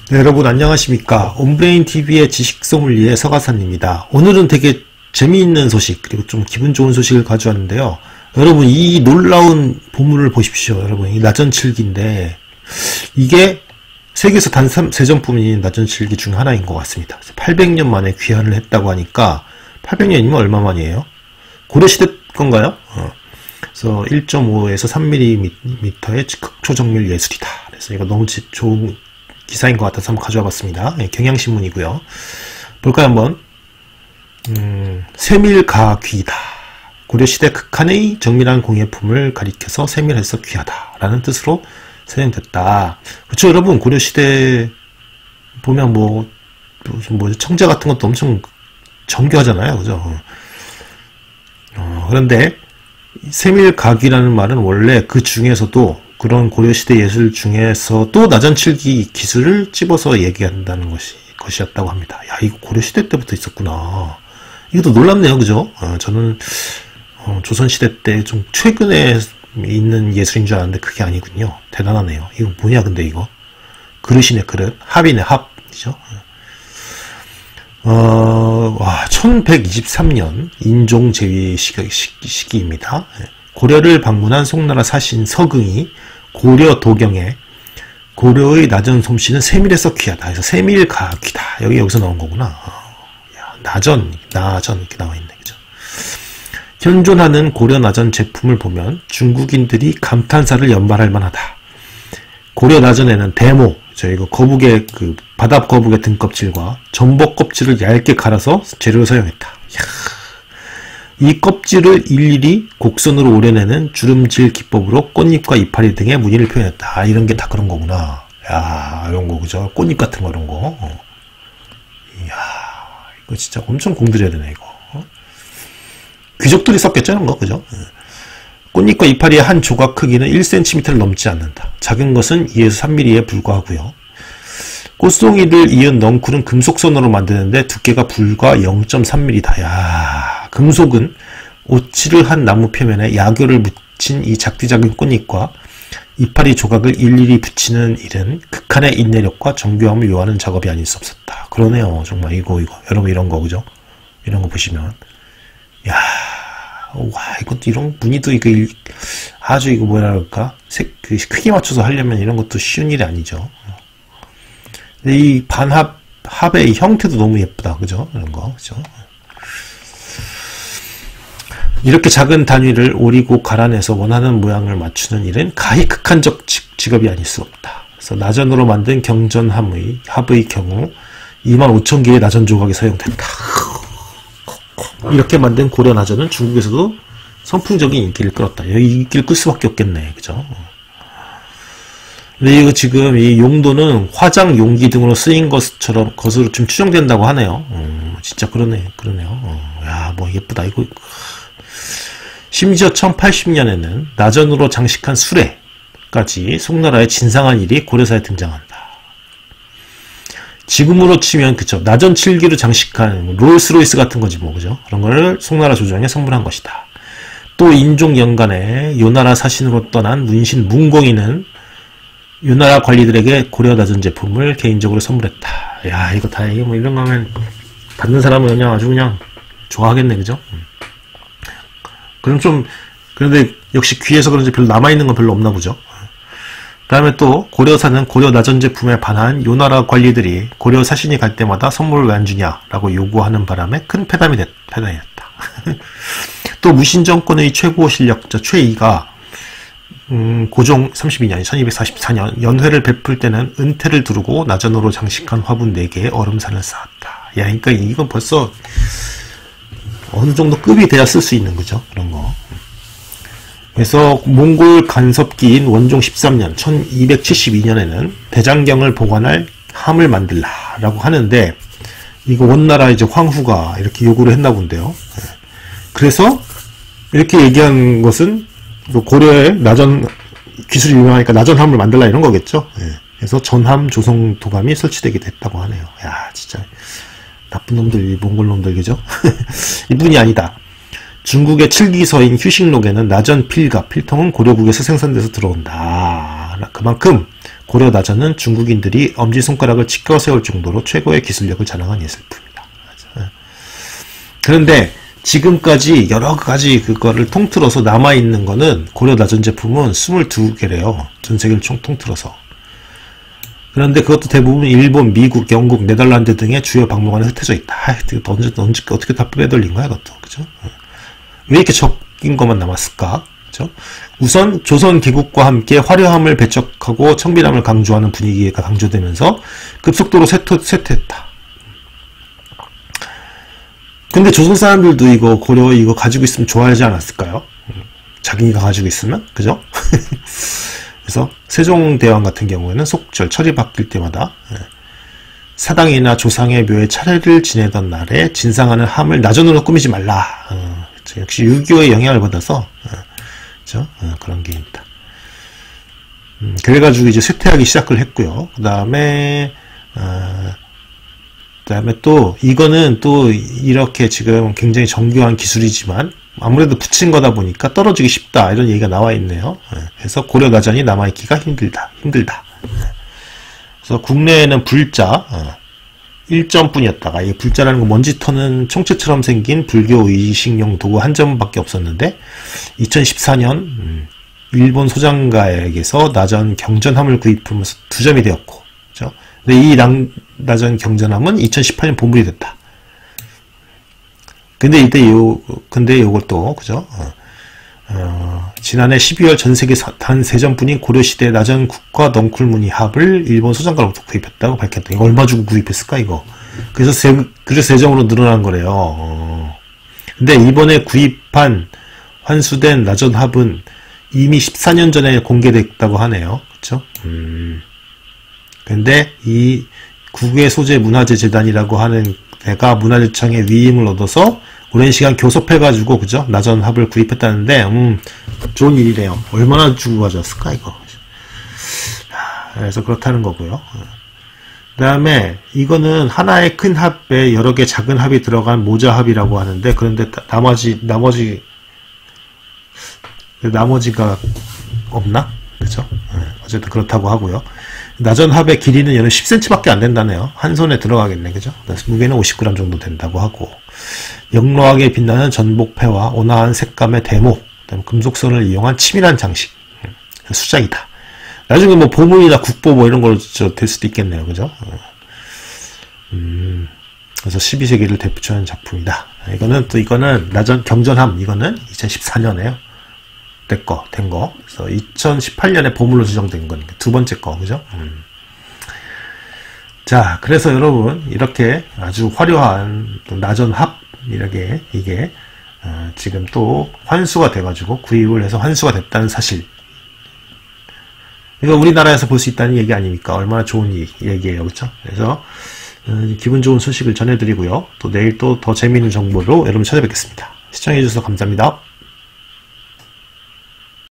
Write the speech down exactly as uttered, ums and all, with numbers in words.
네, 여러분 안녕하십니까. 온브레인티비의 지식소믈리에 서가산입니다. 오늘은 되게 재미있는 소식 그리고 좀 기분 좋은 소식을 가져왔는데요. 여러분 이 놀라운 보물을 보십시오. 여러분 이 나전칠기인데 이게 세계에서 단 세 점뿐인 나전칠기 중 하나인 것 같습니다. 팔백 년 만에 귀환을 했다고 하니까 팔백 년이면 얼마 만이에요? 고려시대 건가요? 어. 그래서 일 점 오에서 삼 밀리미터의 극초정밀 예술이다. 그래서 이거 너무 좋은 기사인 것 같아서 한번 가져와 봤습니다. 네, 경향신문이고요. 볼까요 한번. 음, 세밀가귀다. 고려시대 극한의 정밀한 공예품을 가리켜서 세밀해서 귀하다 라는 뜻으로 사용됐다. 그렇죠 여러분. 고려시대 보면 뭐, 뭐 청자 같은 것도 엄청 정교하잖아요. 그죠? 어, 그런데 세밀가귀라는 말은 원래 그 중에서도 그런 고려시대 예술 중에서 또 나전칠기 기술을 집어서 얘기한다는 것이, 것이었다고 합니다. 야, 이거 고려시대 때부터 있었구나. 이것도 놀랍네요. 그죠? 어, 저는, 어, 조선시대 때 좀 최근에 있는 예술인 줄 알았는데 그게 아니군요. 대단하네요. 이거 뭐냐, 근데 이거? 그릇이네, 그릇. 합이네, 합. 그죠? 어, 와, 천백이십삼 년 인종제위 시기, 시기입니다. 고려를 방문한 송나라 사신 서긍이 고려 도경에 고려의 나전 솜씨는 세밀해서 귀하다. 그래서 세밀가귀다. 여기 여기서 나온 거구나. 어, 야, 나전, 나전 이렇게 나와 있네, 그죠? 현존하는 고려 나전 제품을 보면 중국인들이 감탄사를 연발할 만하다. 고려 나전에는 대모, 저 이거 거북의 그 바답 거북의 등껍질과 전복 껍질을 얇게 갈아서 재료를 사용했다. 이야. 이 껍질을 일일이 곡선으로 오려내는 주름질 기법으로 꽃잎과 이파리 등의 무늬를 표현했다. 아, 이런 게 다 그런 거구나. 야, 이런 거, 그죠? 꽃잎 같은 거, 이런 거. 어. 이야, 이거 진짜 엄청 공들여야 되네, 이거. 어? 귀족들이 썼겠죠, 이런 거, 그죠? 꽃잎과 이파리의 한 조각 크기는 일 센티미터를 넘지 않는다. 작은 것은 이에서 삼 밀리미터에 불과하고요. 꽃송이를 이은 넝쿨은 금속선으로 만드는데 두께가 불과 영 점 삼 밀리미터다. 야, 금속은 오칠을 한 나무 표면에 야교를 묻힌 이 작디작은 꽃잎과 이파리 조각을 일일이 붙이는 일은 극한의 인내력과 정교함을 요하는 작업이 아닐 수 없었다. 그러네요. 정말 이거 이거 여러분 이런 거 그죠? 이런 거 보시면 야, 와 이것도 이런 무늬도 이거 아주 이거 뭐라 그럴까? 색, 그 크기 맞춰서 하려면 이런 것도 쉬운 일이 아니죠. 근데 이 반합 합의 형태도 너무 예쁘다. 그죠? 이런 거 그죠? 이렇게 작은 단위를 오리고 갈아내서 원하는 모양을 맞추는 일은 가히 극한적 직업이 아닐 수 없다. 그래서 나전으로 만든 경전합의 합의 경우 이만 오천 개의 나전 조각이 사용된다. 이렇게 만든 고려 나전은 중국에서도 선풍적인 인기를 끌었다. 여기 인기를 끌 수밖에 없겠네. 그죠? 근데 이거 지금 이 용도는 화장 용기 등으로 쓰인 것처럼 것으로 좀 추정된다고 하네요. 음, 진짜 그러네. 그러네요. 어, 야, 뭐 예쁘다. 이거. 심지어 천팔십 년에는 나전으로 장식한 수레까지 송나라의 진상한 일이 고려사에 등장한다. 지금으로 치면 그쵸 나전 칠기로 장식한 롤스로이스 같은 거지 뭐 그죠? 그런 걸 송나라 조정에 선물한 것이다. 또 인종 연간에 요나라 사신으로 떠난 문신 문공이는 요나라 관리들에게 고려 나전 제품을 개인적으로 선물했다. 야 이거 다 이게 뭐 이런 거 하면 받는 사람은 그냥 아주 그냥 좋아하겠네 그죠? 그럼 좀 그런데 역시 귀해서 그런지 별로 남아있는 건 별로 없나 보죠. 그 다음에 또 고려사는 고려 나전 제품에 반한 요나라 관리들이 고려 사신이 갈 때마다 선물을 왜 안 주냐 라고 요구하는 바람에 큰 패담이 됐, 패담이 됐다. 또 무신정권의 최고 실력자 최이가 음, 고종 삼십이 년 천이백사십사 년 연회를 베풀 때는 은퇴를 두르고 나전으로 장식한 화분 네 개에 얼음산을 쌓았다. 야 그러니까 이건 벌써 어느 정도 급이 돼야 쓸 수 있는 거죠. 그런 거. 그래서 몽골 간섭기인 원종 십삼 년 천이백칠십이 년에는 대장경을 보관할 함을 만들라 라고 하는데 이거 원나라 이제 황후가 이렇게 요구를 했나 본데요. 그래서 이렇게 얘기한 것은 고려의 나전 기술이 유명하니까 나전함을 만들라 이런 거겠죠. 그래서 전함 조성 도감이 설치되게 됐다고 하네요. 야 진짜 나쁜 놈들, 몽골 놈들, 그죠? 이뿐이 아니다. 중국의 칠기서인 휴식록에는 나전 필가, 필통은 고려국에서 생산돼서 들어온다. 그만큼 고려 나전은 중국인들이 엄지손가락을 치켜 세울 정도로 최고의 기술력을 자랑한 예술품이다. 그런데 지금까지 여러 가지 그거를 통틀어서 남아있는 거는 고려 나전 제품은 스물두 개래요. 전 세계를 총 통틀어서. 그런데 그것도 대부분 일본, 미국, 영국, 네덜란드 등의 주요 박물관에 흩어져 있다. 아, 언제, 언제, 어떻게 다 빼돌린 거야, 그것도. 그죠? 왜 이렇게 적인 것만 남았을까? 그죠? 우선, 조선 개국과 함께 화려함을 배척하고 청빈함을 강조하는 분위기가 강조되면서 급속도로 쇠퇴, 쇠퇴했다. 근데 조선 사람들도 이거, 고려 이거 가지고 있으면 좋아하지 않았을까요? 자기가 가지고 있으면? 그죠? 그래서 세종대왕 같은 경우에는 속절, 철이 바뀔 때마다 사당이나 조상의 묘에 차례를 지내던 날에 진상하는 함을 나전으로 꾸미지 말라. 어, 역시 유교의 영향을 받아서 어, 그렇죠? 어, 그런 게 있다. 음, 그래가지고 이제 쇠퇴하기 시작을 했고요. 그 다음에 어, 그 다음에 또 이거는 또 이렇게 지금 굉장히 정교한 기술이지만 아무래도 붙인 거다 보니까 떨어지기 쉽다 이런 얘기가 나와 있네요. 그래서 고려 나전이 남아있기가 힘들다. 힘들다. 그래서 국내에는 불자 일 점뿐이었다가 이 불자라는 건 먼지 터는 총체처럼 생긴 불교 의식용 도구 한 점밖에 없었는데 이천십사 년 일본 소장가에게서 나전 경전함을 구입하면서 두 점이 되었고, 그렇죠? 근데 이 남, 나전 경전함은 이천십팔 년 보물이 됐다. 근데 이때 요, 근데 요것도, 그죠? 어, 어, 지난해 십이월 전 세계 단 세 점뿐인 고려시대 나전 국과 넝쿨무늬 합을 일본 소장가로부터 구입했다고 밝혔다. 이거 얼마 주고 구입했을까, 이거? 그래서 세, 그래서 세 점으로 늘어난 거래요. 어. 근데 이번에 구입한 환수된 나전 합은 이미 십사 년 전에 공개됐다고 하네요. 그쵸? 음. 근데 이 국외 소재 문화재 재단이라고 하는 내가 문화재청의 위임을 얻어서 오랜 시간 교섭해가지고, 그죠? 나전 합을 구입했다는데, 음, 좋은 일이래요. 얼마나 주고 가져왔을까, 이거. 그래서 그렇다는 거고요. 그 다음에, 이거는 하나의 큰 합에 여러 개 작은 합이 들어간 모자 합이라고 하는데, 그런데 나머지, 나머지, 나머지가 없나? 그죠? 어쨌든 그렇다고 하고요. 나전 합의 길이는 얘는 십 센티미터밖에 안 된다네요. 한 손에 들어가겠네, 그죠? 무게는 오십 그램 정도 된다고 하고, 영로하게 빛나는 전복패와 온화한 색감의 대목, 그다음에 금속선을 이용한 치밀한 장식, 수작이다. 나중에 뭐 보물이나 국보 뭐 이런 걸로 될 수도 있겠네요, 그죠? 음, 그래서 십이 세기를 대표하는 작품이다. 이거는 또 이거는 나전 경전함, 이거는 이천십사 년에요. 된 거, 된 거. 그래서 이천십팔 년에 보물로 지정된 거니까 두 번째 거, 그죠? 음. 자, 그래서 여러분 이렇게 아주 화려한 나전 합 이렇게 이게 어, 지금 또 환수가 돼가지고 구입을 해서 환수가 됐다는 사실. 이거 우리나라에서 볼 수 있다는 얘기 아닙니까? 얼마나 좋은 얘기예요, 그렇죠? 그래서 어, 기분 좋은 소식을 전해드리고요. 또 내일 또 더 재미있는 정보로 여러분 찾아뵙겠습니다. 시청해주셔서 감사합니다.